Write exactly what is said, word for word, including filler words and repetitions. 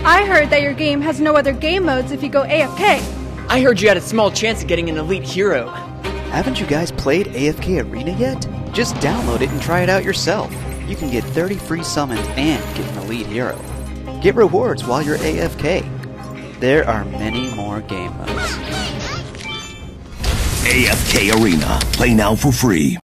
I heard that your game has no other game modes if you go A F K. I heard you had a small chance of getting an elite hero. Haven't you guys played A F K Arena yet? Just download it and try it out yourself. You can get thirty free summons and get an elite hero. Get rewards while you're A F K. There are many more game modes. A F K Arena. Play now for free.